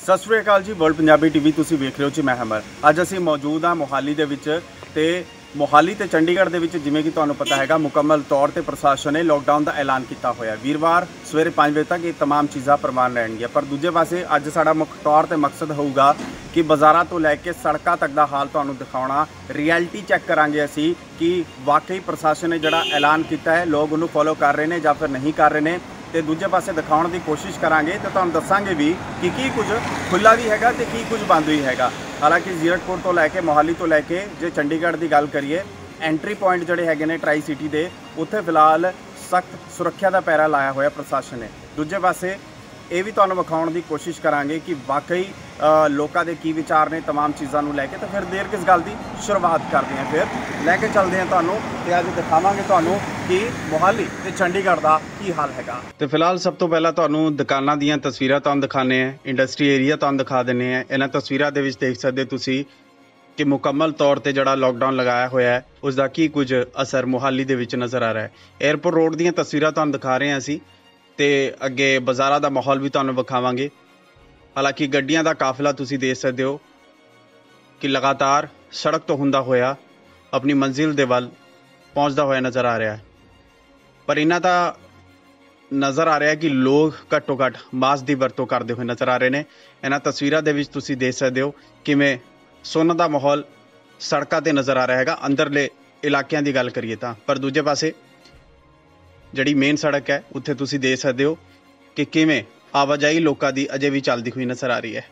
ਸਤਿ ਸ਼੍ਰੀ ਅਕਾਲ ਜੀ। World Punjabi TV ਤੁਸੀਂ ਵੇਖ ਰਹੇ ਹੋ ਜੀ। ਮੈਂ ਹਮਰ ਅੱਜ ਅਸੀਂ ਮੌਜੂਦ ਹਾਂ ਮੋਹਾਲੀ ਦੇ ਵਿੱਚ ਤੇ ਮੋਹਾਲੀ ਤੇ ਚੰਡੀਗੜ੍ਹ ਦੇ ਵਿੱਚ ਜਿਵੇਂ ਕਿ ਤੁਹਾਨੂੰ ਪਤਾ ਹੈਗਾ ਮੁਕੰਮਲ ਤੌਰ ਤੇ ਪ੍ਰਸ਼ਾਸਨ ਨੇ ਲੋਕਡਾਊਨ ਦਾ ਐਲਾਨ ਕੀਤਾ ਹੋਇਆ। ਵੀਰਵਾਰ ਸਵੇਰੇ 5 ਵਜੇ ਤੱਕ ਇਹ तमाम ਚੀਜ਼ਾਂ ਪ੍ਰਵਾਨ ਰਹਿਣਗੀਆਂ। ਪਰ ਦੂਜੇ ਪਾਸੇ ਅੱਜ ਸਾਡਾ ਮੁੱਖ ਤੌਰ ਤੇ ਮਕਸਦ ਹੋਊਗਾ ਕਿ ਬਾਜ਼ਾਰਾਂ ਤੋਂ ਲੈ ਕੇ ਸੜਕਾਂ ਤੱਕ ਦਾ ਹਾਲ ਤੁਹਾਨੂੰ ਦਿਖਾਉਣਾ। ਰਿਐਲਿਟੀ ਚੈੱਕ ਕਰਾਂਗੇ ਅਸੀਂ ਕਿ ਵਾਕਈ ਪ੍ਰਸ਼ਾਸਨ ਨੇ ਜਿਹੜਾ ਐਲਾਨ ਕੀਤਾ ਹੈ ਲੋਕ ਉਹਨੂੰ ਫੋਲੋ ਕਰ ਰਹੇ ਨੇ ਜਾਂ ਫਿਰ ਨਹੀਂ ਕਰ ਰਹੇ ਨੇ। ਤੇ ਦੂਜੇ ਪਾਸੇ ਦਿਖਾਉਣ ਦੀ ਕੋਸ਼ਿਸ਼ ਕਰਾਂਗੇ ਤੇ ਤੁਹਾਨੂੰ ਦੱਸਾਂਗੇ ਵੀ ਕਿ ਕੀ ਕੁਝ ਖੁੱਲ੍ਹਾ ਵੀ ਹੈਗਾ ਤੇ ਕੀ ਕੁਝ ਬੰਦ ਵੀ ਹੈਗਾ। ਹਾਲਾਂਕਿ ਜ਼ੀਰਕਪੁਰ ਤੋਂ ਲੈ ਕੇ ਮੋਹਾਲੀ ਤੋਂ ਲੈ ਕੇ ਜੇ ਚੰਡੀਗੜ੍ਹ ਦੀ ਗੱਲ ਕਰੀਏ ਐਂਟਰੀ ਪੁਆਇੰਟ ਜਿਹੜੇ ਹੈਗੇ ਨੇ ਟਰਾਈ ਸਿਟੀ ਦੇ ਉੱਥੇ ਫਿਲਹਾਲ ਸਖਤ ਸੁਰੱਖਿਆ ਦਾ ਪਹਿਰਾ ਲਾਇਆ ਹੋਇਆ ਪ੍ਰਸ਼ਾਸਨ ਨੇ। ਦੂਜੇ ਪਾਸੇ ਇਹ ਵੀ ਤੁਹਾਨੂੰ ਵਿਖਾਉਣ ਦੀ ਕੋਸ਼ਿਸ਼ ਕਰਾਂਗੇ ਕਿ ਵਾਕਈ ਲੋਕਾਂ ਦੇ ਕੀ ਵਿਚਾਰ ਨੇ तमाम ਚੀਜ਼ਾਂ ਨੂੰ ਲੈ ਕੇ। ਤਾਂ ਫਿਰ ਦੇਰ ਕਿਸ ਗੱਲ ਦੀ, ਸ਼ੁਰੂਆਤ ਕਰਦੇ ਹਾਂ। ਫਿਰ ਲੈ ਕੇ ਚੱਲਦੇ ਹਾਂ ਤੁਹਾਨੂੰ ਤੇ ਅੱਜ ਦਿਖਾਵਾਂਗੇ ਤੁਹਾਨੂੰ ਕਿ ਮੋਹਾਲੀ ਤੇ ਚੰਡੀਗੜ੍ਹ ਦਾ ਕੀ ਹਾਲ ਹੈਗਾ। ਤੇ ਫਿਲਹਾਲ ਸਭ ਤੋਂ ਪਹਿਲਾਂ ਤੁਹਾਨੂੰ ਦੁਕਾਨਾਂ ਦੀਆਂ ਤਸਵੀਰਾਂ ਤੁਹਾਨੂੰ ਦਿਖਾਉਂਦੇ ਹਾਂ, ਇੰਡਸਟਰੀ ਏਰੀਆ ਤੁਹਾਨੂੰ ਦਿਖਾ ਦਿੰਦੇ ਹਾਂ। ਇਹਨਾਂ ਤਸਵੀਰਾਂ ਦੇ ਵਿੱਚ ਦੇਖ ਸਕਦੇ ਤੁਸੀਂ ਕਿ ਮੁਕੰਮਲ ਤੌਰ ਤੇ ਜਿਹੜਾ ਲੋਕਡਾਊਨ ਲਗਾਇਆ ਹੋਇਆ ਹੈ ਉਸ ਦਾ ਕੀ ਕੁਝ ਅਸਰ ਮੋਹਾਲੀ ਦੇ ਵਿੱਚ ਨਜ਼ਰ ਆ ਰਿਹਾ ਹੈ। ਏਅਰਪੋਰਟ ਰੋਡ ਦੀਆਂ ਤਸਵੀਰਾਂ ਤੁਹਾਨੂੰ ਦਿਖਾ ਰਹੇ ਹਾਂ ਅਸੀਂ ਤੇ ਅੱਗੇ ਬਾਜ਼ਾਰਾਂ ਦਾ ਮਾਹੌਲ ਵੀ ਤੁਹਾਨੂੰ ਵਿਖਾਵਾਂਗੇ। ਹਾਲਾਂਕਿ ਗੱਡੀਆਂ ਦਾ ਕਾਫਲਾ ਤੁਸੀਂ ਦੇਖ ਸਕਦੇ ਹੋ ਕਿ ਲਗਾਤਾਰ ਸੜਕ ਤੋਂ ਹੁੰਦਾ ਹੋਇਆ ਆਪਣੀ ਮੰਜ਼ਿਲ ਦੇ ਵੱਲ ਪਹੁੰਚਦਾ ਹੋਇਆ ਨਜ਼ਰ ਆ ਰਿਹਾ ਹੈ। ਪਰ ਇਹਨਾਂ ਦਾ ਨਜ਼ਰ ਆ ਰਿਹਾ ਕਿ ਲੋਕ ਘੱਟੋ ਘੱਟ ਮਾਸਕ ਦੀ ਵਰਤੋਂ ਕਰਦੇ ਹੋਏ ਨਜ਼ਰ ਆ ਰਹੇ ਨੇ। ਇਹਨਾਂ ਤਸਵੀਰਾਂ ਦੇ ਵਿੱਚ ਤੁਸੀਂ ਦੇਖ ਸਕਦੇ ਹੋ ਕਿਵੇਂ ਸੁੰਨ ਦਾ ਮਾਹੌਲ ਸੜਕਾਂ ਤੇ ਨਜ਼ਰ ਆ ਰਿਹਾ ਹੈਗਾ ਅੰਦਰਲੇ ਇਲਾਕਿਆਂ ਦੀ ਗੱਲ ਕਰੀਏ ਤਾਂ। ਪਰ ਦੂਜੇ ਪਾਸੇ ਜਿਹੜੀ ਮੇਨ ਸੜਕ ਹੈ ਉੱਥੇ ਤੁਸੀਂ ਦੇਖ ਸਕਦੇ ਹੋ ਕਿ ਕਿਵੇਂ ਆਵਾਜਾਈ ਲੋਕਾਂ ਦੀ ਅਜੇ ਵੀ ਚੱਲਦੀ ਹੋਈ ਨਜ਼ਰ ਆ ਰਹੀ ਹੈ।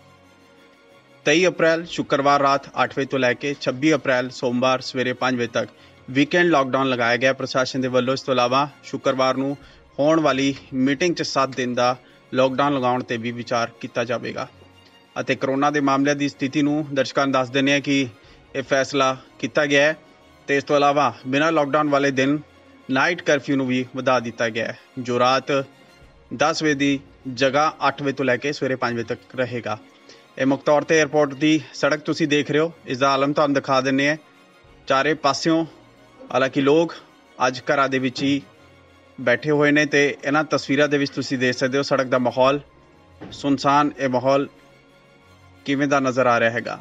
23 ਅਪ੍ਰੈਲ ਸ਼ੁੱਕਰਵਾਰ ਰਾਤ 8 ਵਜੇ ਤੋਂ ਲੈ ਕੇ 26 ਅਪ੍ਰੈਲ ਸੋਮਵਾਰ ਸਵੇਰੇ 5 ਵਜੇ ਤੱਕ ਵੀਕਐਂਡ ਲਾਕਡਾਊਨ ਲਗਾਇਆ ਗਿਆ ਪ੍ਰਸ਼ਾਸਨ ਦੇ ਵੱਲੋਂ। ਇਸ ਤੋਂ ਇਲਾਵਾ ਸ਼ੁੱਕਰਵਾਰ ਨੂੰ ਹੋਣ ਵਾਲੀ ਮੀਟਿੰਗ 'ਚ 7 ਦਿਨ ਦਾ ਲਾਕਡਾਊਨ ਲਗਾਉਣ ਤੇ ਵੀ ਵਿਚਾਰ ਕੀਤਾ ਜਾਵੇਗਾ। ਅਤੇ ਕਰੋਨਾ ਦੇ ਮਾਮਲਿਆਂ ਦੀ ਸਥਿਤੀ ਨੂੰ ਦਰਸ਼ਕਾਂ ਨੂੰ ਦੱਸ ਦਿੰਦੇ ਹਾਂ ਕਿ ਇਹ ਫੈਸਲਾ ਕੀਤਾ ਗਿਆ ਹੈ। ਤੇ ਇਸ ਤੋਂ ਇਲਾਵਾ ਬਿਨਾਂ ਲਾਕਡਾਊਨ ਵਾਲੇ ਦਿਨ ਨਾਈਟ ਕਰਫਿਊ ਨੂੰ ਵੀ ਵਧਾ ਦਿੱਤਾ ਗਿਆ ਹੈ ਜੋ ਰਾਤ 10 ਵਜੇ ਦੀ ਜਗ੍ਹਾ 8 ਵਜੇ ਤੋਂ ਲੈ ਕੇ ਸਵੇਰੇ 5 ਵਜੇ ਤੱਕ ਰਹੇਗਾ। ਇਹ ਮੁੱਖ ਤੌਰ ਤੇ ਏਅਰਪੋਰਟ ਦੀ ਸੜਕ ਤੁਸੀਂ ਦੇਖ ਰਹੇ ਹੋ। ਇਸ ਦਾ ਆਲਮ ਤੁਹਾਨੂੰ ਦਿਖਾ ਦਿੰਦੇ ਹਾਂ ਚਾਰੇ ਪਾਸਿਓਂ। ਹਾਲਾਂਕਿ ਲੋਕ ਅੱਜ ਘਰਾਂ ਦੇ ਵਿੱਚ ਹੀ ਬੈਠੇ ਹੋਏ ਨੇ ਤੇ ਇਹਨਾਂ ਤਸਵੀਰਾਂ ਦੇ ਵਿੱਚ ਤੁਸੀਂ ਦੇਖ ਸਕਦੇ ਹੋ ਸੜਕ ਦਾ ਮਾਹੌਲ ਸੁਨਸਾਨ। ਇਹ ਮਾਹੌਲ ਕਿਵੇਂ ਦਾ ਨਜ਼ਰ ਆ ਰਿਹਾ ਹੈਗਾ।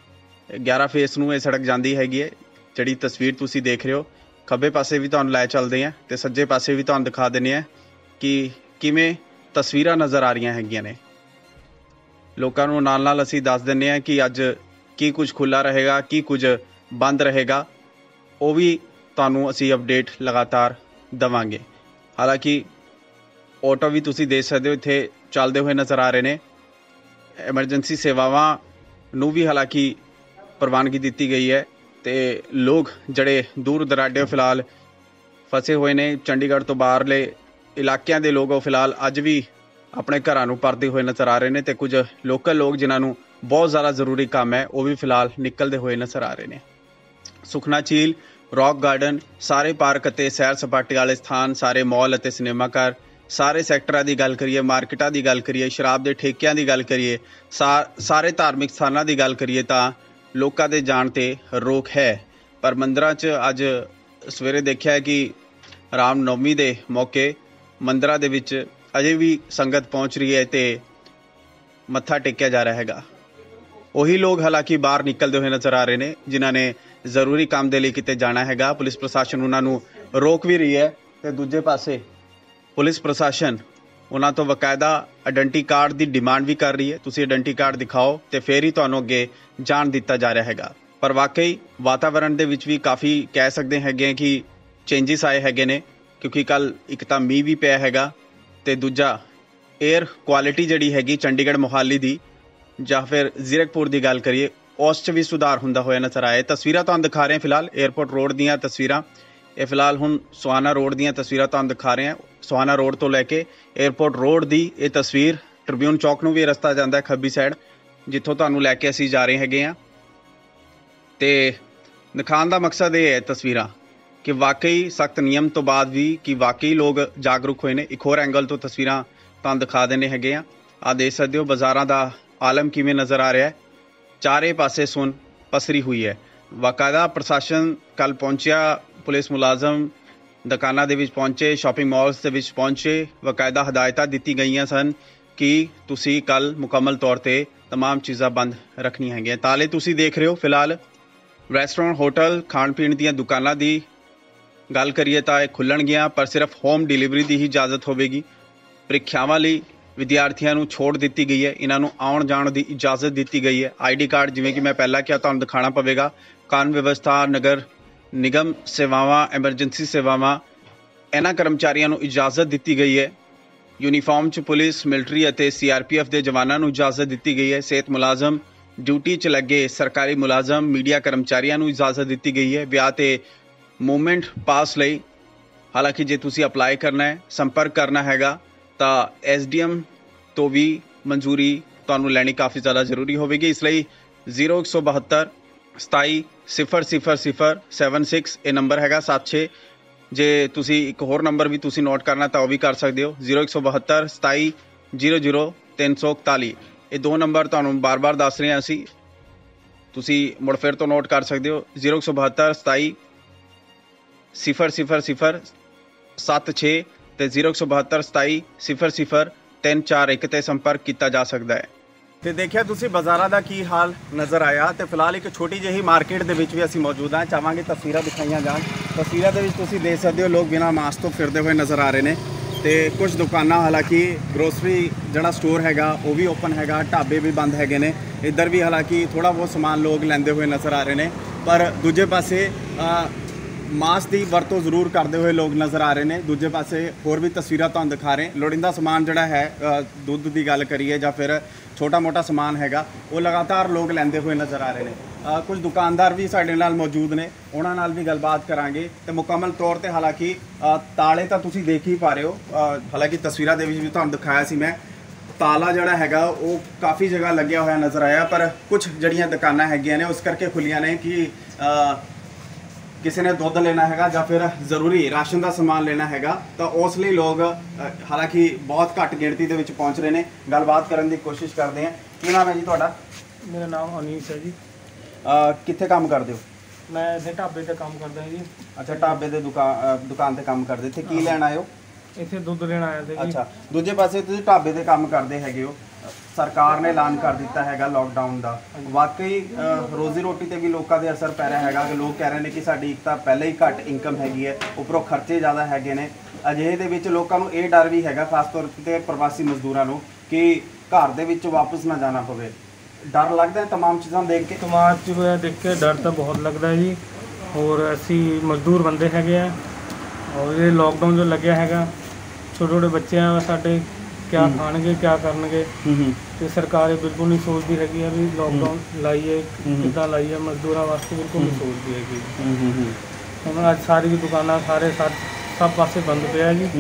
11 ਫੇਸ ਨੂੰ ਇਹ ਸੜਕ ਜਾਂਦੀ ਹੈਗੀ ਹੈ। ਜਿਹੜੀ ਤਸਵੀਰ ਤੁਸੀਂ ਦੇਖ ਰਹੇ ਹੋ ਖੱਬੇ ਪਾਸੇ ਵੀ ਤੁਹਾਨੂੰ ਲੈ ਚੱਲਦੇ ਹਾਂ ਤੇ ਸੱਜੇ ਪਾਸੇ ਵੀ ਤੁਹਾਨੂੰ ਦਿਖਾ ਦਿੰਦੇ ਹਾਂ ਕਿ ਕਿਵੇਂ ਤਸਵੀਰਾਂ ਨਜ਼ਰ ਆ ਰਹੀਆਂ ਹੈਗੀਆਂ ਨੇ। ਲੋਕਾਂ ਨੂੰ ਨਾਲ ਨਾਲ ਅਸੀਂ ਦੱਸ ਦਿੰਦੇ ਹਾਂ ਕਿ ਅੱਜ ਕੀ ਕੁਝ ਖੁੱਲ੍ਹਾ ਰਹੇਗਾ ਕੀ ਕੁਝ ਬੰਦ ਰਹੇਗਾ, ਉਹ ਵੀ ਤੁਹਾਨੂੰ ਅਸੀਂ ਅਪਡੇਟ ਲਗਾਤਾਰ ਦੇਵਾਂਗੇ। ਹਾਲਾਂਕਿ ਆਟੋ ਵੀ ਤੁਸੀਂ ਦੇਖ ਸਕਦੇ ਹੋ ਇੱਥੇ ਚੱਲਦੇ ਹੋਏ ਨਜ਼ਰ ਆ ਰਹੇ ਨੇ। ਐਮਰਜੈਂਸੀ ਸੇਵਾਵਾਂ ਨੂੰ ਵੀ ਹਾਲਾਂਕਿ ਪ੍ਰਵਾਨਗੀ ਦਿੱਤੀ ਗਈ ਹੈ ਤੇ ਲੋਕ ਜਿਹੜੇ ਦੂਰ ਦਰਾਡੇ ਫਿਲਹਾਲ ਫਸੇ ਹੋਏ ਨੇ ਚੰਡੀਗੜ੍ਹ ਤੋਂ ਬਾਹਰਲੇ ਇਲਾਕਿਆਂ ਦੇ ਲੋਕ ਉਹ ਫਿਲਹਾਲ ਅੱਜ ਵੀ ਆਪਣੇ ਘਰਾਂ ਨੂੰ ਪਰਦੇ ਹੋਏ ਨਜ਼ਰ ਆ ਰਹੇ ਨੇ ਤੇ ਕੁਝ ਲੋਕਲ ਲੋਕ ਜਿਨ੍ਹਾਂ ਨੂੰ ਬਹੁਤ ਜ਼ਿਆਦਾ ਜ਼ਰੂਰੀ ਕੰਮ ਹੈ ਉਹ ਵੀ ਫਿਲਹਾਲ ਨਿਕਲਦੇ ਹੋਏ ਨਜ਼ਰ ਆ ਰਹੇ ਨੇ। ਸੁਖਨਾ ਝੀਲ, ਰੌਕ ਗਾਰਡਨ, ਸਾਰੇ ਪਾਰਕ ਅਤੇ ਸੈਰ ਸਪਾਟੇ ਵਾਲੇ ਸਥਾਨ, ਸਾਰੇ ਮਾਲ ਅਤੇ ਸਿਨੇਮਾ ਘਰ, ਸਾਰੇ ਸੈਕਟਰਾਂ ਦੀ ਗੱਲ ਕਰੀਏ, ਮਾਰਕੀਟਾਂ ਦੀ ਗੱਲ ਕਰੀਏ, ਸ਼ਰਾਬ ਦੇ ਠੇਕਿਆਂ ਦੀ ਗੱਲ ਕਰੀਏ, ਸਾਰੇ ਧਾਰਮਿਕ ਸਥਾਨਾਂ ਦੀ ਗੱਲ ਕਰੀਏ ਤਾਂ ਲੋਕਾਂ ਦੇ ਜਾਣ ਤੇ ਰੋਕ ਹੈ। ਪਰ ਮੰਦਰਾਂ 'ਚ ਅੱਜ ਸਵੇਰੇ ਦੇਖਿਆ ਕਿ ਰਾਮ ਨਵਮੀ ਦੇ ਮੌਕੇ ਮੰਦਰਾਂ ਦੇ ਵਿੱਚ ਅਜੇ ਵੀ ਸੰਗਤ ਪਹੁੰਚ ਰਹੀ ਹੈ ਤੇ ਮੱਥਾ ਟੇਕਿਆ ਜਾ ਰਿਹਾ ਹੈਗਾ। ਉਹੀ ਲੋਕ ਹਾਲਾਂਕਿ ਬਾਹਰ ਨਿਕਲਦੇ ਹੋਏ ਨਜ਼ਰ ਆ ਰਹੇ ਨੇ ਜਿਨ੍ਹਾਂ ਨੇ ਜ਼ਰੂਰੀ ਕੰਮ ਦੇ ਲਈ ਕਿਤੇ ਜਾਣਾ ਹੈਗਾ। ਪੁਲਿਸ ਪ੍ਰਸ਼ਾਸਨ ਉਹਨਾਂ ਨੂੰ ਰੋਕ ਵੀ ਰਹੀ ਹੈ ਤੇ ਦੂਜੇ ਪਾਸੇ ਪੁਲਿਸ ਪ੍ਰਸ਼ਾਸਨ ਉਹਨਾਂ ਤੋਂ ਬਕਾਇਦਾ ਆਇਡੈਂਟੀ ਕਾਰਡ ਦੀ ਡਿਮਾਂਡ ਵੀ ਕਰ ਰਹੀ ਹੈ। ਤੁਸੀਂ ਆਇਡੈਂਟੀ ਕਾਰਡ ਦਿਖਾਓ ਤੇ ਫਿਰ ਹੀ ਤੁਹਾਨੂੰ ਅੱਗੇ ਜਾਣ ਦਿੱਤਾ ਜਾ ਰਿਹਾ ਹੈਗਾ। ਪਰ ਵਾਕਈ ਵਾਤਾਵਰਣ ਦੇ ਵਿੱਚ ਵੀ ਕਾਫੀ ਕਹਿ ਸਕਦੇ ਹੈਗੇ ਕਿ ਚੇਂਜਿਸ ਆਏ ਹੈਗੇ ਨੇ ਕਿਉਂਕਿ ਕੱਲ ਇੱਕ ਤਾਂ ਮੀਂਹ ਵੀ ਪਿਆ ਹੈਗਾ ਤੇ ਦੂਜਾ ਏਅਰ ਕੁਆਲਿਟੀ ਜਿਹੜੀ ਹੈਗੀ ਚੰਡੀਗੜ੍ਹ ਮੋਹਾਲੀ ਦੀ ਜਾਂ ਫਿਰ ਜ਼ੀਰਕਪੁਰ ਦੀ ਗੱਲ ਕਰੀਏ ਉਸ 'ਚ ਵੀ ਸੁਧਾਰ ਹੁੰਦਾ ਹੋਇਆ ਨਜ਼ਰ ਆਇਆ। ਤਸਵੀਰਾਂ ਤੁਹਾਨੂੰ ਦਿਖਾ ਰਹੇ ਫਿਲਹਾਲ ਏਅਰਪੋਰਟ ਰੋਡ ਦੀਆਂ ਤਸਵੀਰਾਂ। ਇਹ ਫਿਲਹਾਲ ਹੁਣ ਸੁਹਾਨਾ ਰੋਡ ਦੀਆਂ ਤਸਵੀਰਾਂ ਤੁਹਾਨੂੰ ਦਿਖਾ ਰਹੇ ਹਾਂ। ਸੁਹਾਨਾ ਰੋਡ ਤੋਂ ਲੈ ਕੇ ਏਅਰਪੋਰਟ ਰੋਡ ਦੀ ਇਹ ਤਸਵੀਰ। ਟ੍ਰਿਬਿਊਨ ਚੌਕ ਨੂੰ ਵੀ ਰਸਤਾ ਜਾਂਦਾ ਹੈ ਖੱਬੀ ਸਾਈਡ ਜਿੱਥੋਂ ਤੁਹਾਨੂੰ ਲੈ ਕੇ ਅਸੀਂ ਜਾ ਰਹੇ ਹੈਗੇ ਹਾਂ ਤੇ ਦਿਖਾਉਣ ਦਾ ਮਕਸਦ ਇਹ ਹੈ ਤਸਵੀਰਾਂ ਕਿ ਵਾਕਈ ਸਖਤ ਨਿਯਮ ਤੋਂ ਬਾਅਦ ਵੀ ਕਿ ਵਾਕਈ ਲੋਕ ਜਾਗਰੂਕ ਹੋਏ ਨੇ। ਇੱਕ ਹੋਰ ਐਂਗਲ ਤੋਂ ਤਸਵੀਰਾਂ ਤੁਹਾਨੂੰ ਦਿਖਾ ਦਿੰਦੇ ਹੈਗੇ ਆ। ਆਹ ਦੇਖ ਸਕਦੇ ਹੋ ਬਾਜ਼ਾਰਾਂ ਦਾ ਆਲਮ ਕਿਵੇਂ ਨਜ਼ਰ ਆ ਰਿਹਾ ਹੈ। ਚਾਰੇ ਪਾਸੇ ਸੁੰਨ ਪਸਰੀ ਹੋਈ ਹੈ। ਬਾਕਾਇਦਾ ਪ੍ਰਸ਼ਾਸਨ ਕੱਲ ਪਹੁੰਚਿਆ, ਪੁਲਿਸ ਮੁਲਾਜ਼ਮ ਦੁਕਾਨਾਂ ਦੇ ਵਿੱਚ ਪਹੁੰਚੇ, ਸ਼ਾਪਿੰਗ ਮਾਲਸ ਦੇ ਵਿੱਚ ਪਹੁੰਚੇ। ਬਾਕਾਇਦਾ ਹਦਾਇਤਾਂ ਦਿੱਤੀ ਗਈਆਂ ਸਨ कि तुसी कल मुकम्मल तौर ते तमाम चीज़ां बंद रखनियां हैगियां। ताले तुसी देख रहे हो फिलहाल रेस्टोरेंट होटल खाण पीण दीयां दुकानां दी गल करिए तां खुल्लणगियां, पर सिर्फ होम डिलीवरी की ही इजाजत होगी। ਪ੍ਰੀਖਿਆਵਾਂ ਲਈ ਵਿਦਿਆਰਥੀਆਂ ਨੂੰ ਛੋਟ ਦਿੱਤੀ ਗਈ ਹੈ, ਇਹਨਾਂ ਨੂੰ ਆਉਣ ਜਾਣ ਦੀ ਇਜਾਜ਼ਤ ਦਿੱਤੀ ਗਈ ਹੈ। ਆਈਡੀ ਕਾਰਡ ਜਿਵੇਂ ਕਿ ਮੈਂ ਪਹਿਲਾਂ ਕਿਹਾ ਤੁਹਾਨੂੰ ਦਿਖਾਣਾ ਪਵੇਗਾ। ਕਾਨੂੰਨ ਵਿਵਸਥਾ, ਨਗਰ ਨਿਗਮ ਸੇਵਾਵਾਂ, ਐਮਰਜੈਂਸੀ ਸੇਵਾਵਾਂ, ਇਹਨਾਂ ਕਰਮਚਾਰੀਆਂ ਨੂੰ ਇਜਾਜ਼ਤ ਦਿੱਤੀ ਗਈ ਹੈ। ਯੂਨੀਫਾਰਮ 'ਚ ਪੁਲਿਸ, ਮਿਲਟਰੀ ਅਤੇ ਸੀਆਰਪੀਐਫ ਦੇ ਜਵਾਨਾਂ ਨੂੰ ਇਜਾਜ਼ਤ ਦਿੱਤੀ ਗਈ ਹੈ। ਸਿਹਤ ਮੁਲਾਜ਼ਮ, ਡਿਊਟੀ 'ਚ ਲੱਗੇ ਸਰਕਾਰੀ ਮੁਲਾਜ਼ਮ, ਮੀਡੀਆ ਕਰਮਚਾਰੀਆਂ ਨੂੰ ਇਜਾਜ਼ਤ ਦਿੱਤੀ ਗਈ ਹੈ। ਵਿਆਹ ਤੇ ਮੂਵਮੈਂਟ ਪਾਸ ਲਈ ਹਾਲਾਂਕਿ ਜੇ ਤੁਸੀਂ ਅਪਲਾਈ ਕਰਨਾ ਹੈ, ਸੰਪਰਕ ਕਰਨਾ ਹੈਗਾ ਤਾਂ SDM ਤੋਂ ਵੀ ਮਨਜ਼ੂਰੀ ਤੁਹਾਨੂੰ ਲੈਣੀ ਕਾਫੀ ਜ਼ਿਆਦਾ ਜ਼ਰੂਰੀ ਹੋਵੇਗੀ। ਇਸ ਲਈ 0172 27 000 76 ਇਹ ਨੰਬਰ ਹੈਗਾ 76। ਜੇ ਤੁਸੀਂ ਇੱਕ ਹੋਰ ਨੰਬਰ ਵੀ ਤੁਸੀਂ ਨੋਟ ਕਰਨਾ ਤਾਂ ਉਹ ਵੀ ਕਰ ਸਕਦੇ ਹੋ 0172 27 00 341। ਇਹ ਦੋ ਨੰਬਰ ਤੁਹਾਨੂੰ ਬਾਰ-ਬਾਰ ਦੱਸ ਰਹੇ ਹਾਂ ਅਸੀਂ, ਤੁਸੀਂ ਮੁੜ ਫਿਰ ਤੋਂ ਨੋਟ ਕਰ ਸਕਦੇ ਹੋ 0172 27 000 76 ਤੇ 0172 27 00 341 ਤੇ ਸੰਪਰਕ ਕੀਤਾ ਜਾ ਸਕਦਾ ਹੈ। ਤੇ ਦੇਖਿਆ ਤੁਸੀਂ ਬਾਜ਼ਾਰਾਂ ਦਾ ਕੀ ਹਾਲ ਨਜ਼ਰ ਆਇਆ। ਤੇ ਫਿਲਹਾਲ ਇੱਕ ਛੋਟੀ ਜਿਹੀ ਮਾਰਕੀਟ ਦੇ ਵਿੱਚ ਵੀ ਅਸੀਂ ਮੌਜੂਦ ਹਾਂ, ਚਾਹਾਂਗੇ ਤਸਵੀਰਾਂ ਦਿਖਾਈਆਂ ਜਾਣ। ਤਸਵੀਰਾਂ ਦੇ ਵਿੱਚ ਤੁਸੀਂ ਦੇਖ ਸਕਦੇ ਹੋ ਲੋਕ ਬਿਨਾਂ ਮਾਸਕ ਤੋਂ ਫਿਰਦੇ ਹੋਏ ਨਜ਼ਰ ਆ ਰਹੇ ਨੇ ਤੇ ਕੁਝ ਦੁਕਾਨਾਂ, ਹਾਲਾਂਕਿ ਗਰੋਸਰੀ ਜਿਹੜਾ ਸਟੋਰ ਹੈਗਾ ਉਹ ਵੀ ਓਪਨ ਹੈਗਾ, ਢਾਬੇ ਵੀ ਬੰਦ ਹੈਗੇ ਨੇ। ਇੱਧਰ ਵੀ ਹਾਲਾਂਕਿ ਥੋੜਾ ਬਹੁਤ ਸਮਾਨ ਲੋਕ ਲੈਂਦੇ ਹੋਏ ਨਜ਼ਰ ਆ ਰਹੇ ਨੇ, ਪਰ ਦੂਜੇ ਪਾਸੇ ਮਾਸਕ ਦੀ ਵਰਤੋਂ ਜ਼ਰੂਰ ਕਰਦੇ ਹੋਏ ਲੋਕ ਨਜ਼ਰ ਆ ਰਹੇ ਨੇ। ਦੂਜੇ ਪਾਸੇ ਹੋਰ ਵੀ ਤਸਵੀਰਾਂ ਤੁਹਾਨੂੰ ਦਿਖਾ ਰਹੇ। ਲੋੜੀਂਦਾ ਸਮਾਨ ਜਿਹੜਾ ਹੈ, ਦੁੱਧ ਦੀ ਗੱਲ ਕਰੀਏ ਜਾਂ ਫਿਰ ਛੋਟਾ ਮੋਟਾ ਸਮਾਨ ਹੈਗਾ, ਉਹ ਲਗਾਤਾਰ ਲੋਕ ਲੈਂਦੇ ਹੋਏ ਨਜ਼ਰ ਆ ਰਹੇ ਨੇ। ਕੁਝ ਦੁਕਾਨਦਾਰ ਵੀ ਸਾਡੇ ਨਾਲ ਮੌਜੂਦ ਨੇ, ਉਹਨਾਂ ਨਾਲ ਵੀ ਗੱਲਬਾਤ ਕਰਾਂਗੇ। ਤੇ ਮੁਕੰਮਲ ਤੌਰ ਤੇ ਹਾਲਾਂਕਿ ਤਾਲੇ ਤਾਂ ਤੁਸੀਂ ਦੇਖ ਹੀ ਪਾ ਰਹੇ ਹੋ, ਹਾਲਾਂਕਿ ਤਸਵੀਰਾਂ ਦੇ ਵਿੱਚ ਵੀ ਤੁਹਾਨੂੰ ਦਿਖਾਇਆ ਸੀ ਮੈਂ, ਤਾਲਾ ਜਿਹੜਾ ਹੈਗਾ ਉਹ ਕਾਫੀ ਜਗ੍ਹਾ ਲੱਗਿਆ ਹੋਇਆ ਨਜ਼ਰ ਆਇਆ। ਪਰ ਕੁਝ ਜਿਹੜੀਆਂ ਦੁਕਾਨਾਂ ਹੈਗੀਆਂ ਨੇ ਉਸ ਕਰਕੇ ਖੁੱਲੀਆਂ ਨੇ ਕਿ ਕਿਸੇ ਨੇ ਦੁੱਧ ਲੈਣਾ ਹੈਗਾ ਜਾਂ ਫਿਰ ਜ਼ਰੂਰੀ ਰਾਸ਼ਨ ਦਾ ਸਮਾਨ ਲੈਣਾ ਹੈਗਾ ਤਾਂ ਉਸ ਲਈ ਲੋਕ ਹਾਲਾਂਕਿ ਬਹੁਤ ਘੱਟ ਗਿਣਤੀ ਦੇ ਵਿੱਚ ਪਹੁੰਚ ਰਹੇ ਨੇ। ਗੱਲਬਾਤ ਕਰਨ ਦੀ ਕੋਸ਼ਿਸ਼ ਕਰਦੇ ਹਾਂ। ਕੀ ਨਾਮ ਹੈ ਜੀ ਤੁਹਾਡਾ? ਮੇਰਾ ਨਾਮ ਅਨੀਸ ਹੈ ਜੀ। ਕਿੱਥੇ ਕੰਮ ਕਰਦੇ ਹੋ? ਮੈਂ ਇੱਥੇ ਢਾਬੇ ਤੇ ਕੰਮ ਕਰਦਾ ਜੀ। ਅੱਛਾ, ਢਾਬੇ ਦੇ ਦੁਕਾਨ ਤੇ ਕੰਮ ਕਰਦੇ। ਇੱਥੇ ਕੀ ਲੈਣ ਆਏ ਹੋ? ਇੱਥੇ ਦੁੱਧ ਲੈਣ ਆਇਆ ਸੀ ਜੀ। ਅੱਛਾ, ਦੂਜੇ ਪਾਸੇ ਤੁਸੀਂ ਢਾਬੇ ਤੇ ਕੰਮ ਕਰਦੇ ਹੈਗੇ ਹੋ, ਸਰਕਾਰ ਨੇ ਐਲਾਨ ਕਰ ਦਿੱਤਾ ਹੈਗਾ ਲੋਕਡਾਊਨ ਦਾ। ਵਾਕਈ ਰੋਜ਼ੀ ਰੋਟੀ ਤੇ ਵੀ ਲੋਕਾਂ ਦੇ ਅਸਰ ਪੈ ਰਿਹਾ ਹੈਗਾ ਕਿ ਲੋਕ ਕਹਿ ਰਹੇ ਨੇ ਕਿ ਸਾਡੀ ਇੱਕ ਤਾਂ ਪਹਿਲਾਂ ਹੀ ਘੱਟ ਇਨਕਮ ਹੈਗੀ ਹੈ, ਉੱਪਰੋਂ ਖਰਚੇ ਜ਼ਿਆਦਾ ਹੈਗੇ ਨੇ। ਅਜਿਹੇ ਦੇ ਵਿੱਚ ਲੋਕਾਂ ਨੂੰ ਇਹ ਡਰ ਵੀ ਹੈਗਾ, ਖਾਸ ਤੌਰ ਤੇ ਪ੍ਰਵਾਸੀ ਮਜ਼ਦੂਰਾਂ ਨੂੰ, ਕਿ ਘਰ ਦੇ ਵਿੱਚ ਵਾਪਸ ਨਾ ਜਾਣਾ ਪਵੇ। ਡਰ ਲੱਗਦਾ ਹੈ ਤਮਾਮ ਚੀਜ਼ਾਂ ਦੇਖ ਕੇ? ਤਮਾਮ ਚੀਜ਼ਾਂ ਦੇਖ ਕੇ ਡਰ ਤਾਂ ਬਹੁਤ ਲੱਗਦਾ ਜੀ। ਹੋਰ ਅਸੀਂ ਮਜ਼ਦੂਰ ਬੰਦੇ ਹੈਗੇ ਆ, ਔਰ ਇਹ ਲੋਕਡਾਊਨ ਜੋ ਲੱਗਿਆ ਹੈਗਾ, ਛੋਟੇ ਛੋਟੇ ਬੱਚੇ ਆ ਸਾਡੇ, ਕਿਆ ਖਾਣਗੇ ਕਿਆ ਕਰਨਗੇ। ਤੇ ਸਰਕਾਰ ਇਹ ਬਿਲਕੁਲ ਨਹੀਂ ਸੋਚਦੀ ਹੈਗੀ ਵੀ ਲੋਕਡਾਊਨ ਲਾਈਏ ਕਿੱਦਾਂ ਲਾਈਏ, ਮਜ਼ਦੂਰਾਂ ਵਾਸਤੇ ਬਿਲਕੁਲ ਨਹੀਂ ਸੋਚਦੀ ਹੈਗੀ। ਹੁਣ ਅੱਜ ਸਾਰੀ ਦੁਕਾਨਾਂ ਸਭ ਪਾਸੇ ਬੰਦ ਪਿਆ ਜੀ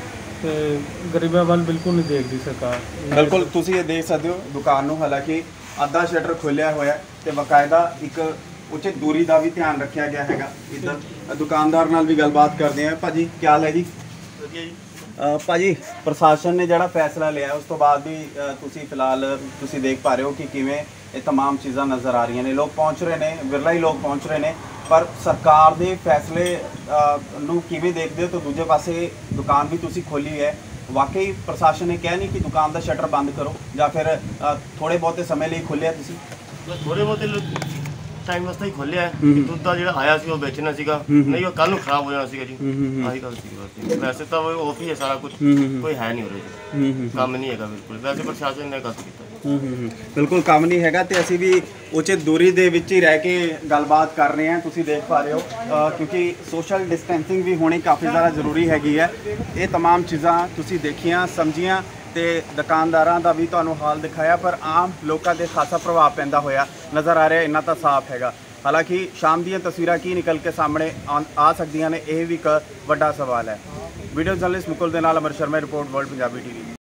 ਤੇ ਗਰੀਬਾਂ ਵੱਲ ਬਿਲਕੁਲ ਨਹੀਂ ਦੇਖਦੀ ਸਰਕਾਰ। ਬਿਲਕੁਲ ਤੁਸੀਂ ਇਹ ਦੇਖ ਸਕਦੇ ਹੋ ਦੁਕਾਨ ਨੂੰ, ਹਾਲਾਂਕਿ ਅੱਧਾ ਸ਼ਟਰ ਖੋਲ੍ਹਿਆ ਹੋਇਆ ਤੇ ਬਾਕਾਇਦਾ ਇੱਕ ਉਚਿਤ ਦੂਰੀ ਦਾ ਵੀ ਧਿਆਨ ਰੱਖਿਆ ਗਿਆ ਹੈਗਾ। ਇੱਧਰ ਦੁਕਾਨਦਾਰ ਨਾਲ ਵੀ ਗੱਲਬਾਤ ਕਰਦੇ ਹਾਂ। ਭਾਜੀ ਕੀ ਹਾਲ ਹੈ ਜੀ? ਵਧੀਆ ਜੀ। ਭਾਜੀ, ਪ੍ਰਸ਼ਾਸਨ ਨੇ ਜਿਹੜਾ ਫੈਸਲਾ ਲਿਆ ਉਸ ਤੋਂ ਬਾਅਦ ਵੀ ਤੁਸੀਂ ਫਿਲਹਾਲ ਤੁਸੀਂ ਦੇਖ ਪਾ ਰਹੇ ਹੋ ਕਿ ਕਿਵੇਂ ਇਹ ਤਮਾਮ ਚੀਜ਼ਾਂ ਨਜ਼ਰ ਆ ਰਹੀਆਂ ਨੇ। ਲੋਕ ਪਹੁੰਚ ਰਹੇ ਨੇ, ਵਿਰਲਾ ਹੀ ਲੋਕ ਪਹੁੰਚ ਰਹੇ ਨੇ, ਪਰ ਸਰਕਾਰ ਦੇ ਫੈਸਲੇ ਨੂੰ ਕਿਵੇਂ ਦੇਖਦੇ ਹੋ? ਤਾਂ ਦੂਜੇ ਪਾਸੇ ਦੁਕਾਨ ਵੀ ਤੁਸੀਂ ਖੋਲ੍ਹੀ ਹੈ, ਵਾਕਈ ਪ੍ਰਸ਼ਾਸਨ ਨੇ ਕਿਹਾ ਨਹੀਂ ਕਿ ਦੁਕਾਨ ਦਾ ਸ਼ਟਰ ਬੰਦ ਕਰੋ ਜਾਂ ਫਿਰ ਥੋੜੇ ਬਹੁਤੇ ਸਮੇਂ ਲਈ ਖੋਲ੍ਹਿਆ ਤੁਸੀਂ? ਥੋੜੇ ਬਹੁਤੇ ਟਾਈਮ ਵਾਸਤੇ ਹੀ ਖੋਲ੍ਹਿਆ। ਦੁੱਧ ਦਾ ਜਿਹੜਾ ਆਇਆ ਸੀ ਉਹ ਵੇਚਣਾ ਸੀਗਾ, ਨਹੀਂ ਉਹ ਕੱਲ ਨੂੰ ਖਰਾਬ ਹੋ ਜਾਣਾ ਸੀਗਾ ਜੀ। ਆਹੀ ਗੱਲ ਸੀ। ਵੈਸੇ ਤਾਂ ਉਹ ਆਫ ਹੀ ਹੈ ਸਾਰਾ ਕੁਝ, ਕੋਈ ਹੈ ਨਹੀਂ ਉਰੇ, ਕੰਮ ਨਹੀਂ ਹੈਗਾ ਬਿਲਕੁਲ। ਵੈਸੇ ਪ੍ਰਸ਼ਾਸਨ ਨੇ ਗਲਤ ਕੀਤਾ। ਬਿਲਕੁਲ ਕੰਮ ਨਹੀਂ ਹੈਗਾ ਤੇ ਅਸੀਂ ਵੀ ਉਚਿਤ ਦੂਰੀ ਦੇ ਵਿੱਚ ਹੀ ਰਹਿ ਕੇ ਗੱਲਬਾਤ ਕਰ ਰਹੇ ਹਾਂ। ਤੁਸੀਂ ਦੇਖ ਪਾ ਰਹੇ ਹੋ ਕਿਉਂਕਿ ਸੋਸ਼ਲ ਡਿਸਟੈਂਸਿੰਗ ਵੀ ਹੋਣੀ ਕਾਫੀ ਜ਼ਿਆਦਾ ਜ਼ਰੂਰੀ ਹੈਗੀ ਹੈ। ਇਹ ਤਮਾਮ ਚੀਜ਼ਾਂ ਤੁਸੀਂ ਦੇਖੀਆਂ, ਸਮਝੀਆਂ ਤੇ ਦੁਕਾਨਦਾਰਾਂ ਦਾ ਵੀ ਤੁਹਾਨੂੰ ਹਾਲ ਦਿਖਾਇਆ, ਪਰ ਆਮ ਲੋਕਾਂ ਦੇ ਖਾਸਾ ਪ੍ਰਭਾਵ ਪੈਂਦਾ ਹੋਇਆ ਨਜ਼ਰ ਆ ਰਿਹਾ, ਇੰਨਾ ਤਾਂ ਸਾਫ਼ ਹੈਗਾ। ਹਾਲਾਂਕਿ ਸ਼ਾਮ ਦੀਆਂ ਤਸਵੀਰਾਂ ਕੀ ਨਿਕਲ ਕੇ ਸਾਹਮਣੇ ਆ ਸਕਦੀਆਂ ਨੇ, ਇਹ ਵੀ ਇੱਕ ਵੱਡਾ ਸਵਾਲ ਹੈ। ਵੀਡੀਓ ਜਰਨਲਿਸਟ ਮੁਕੁਲ ਦੇ ਨਾਲ Amar Sharma, report world Punjabi TV।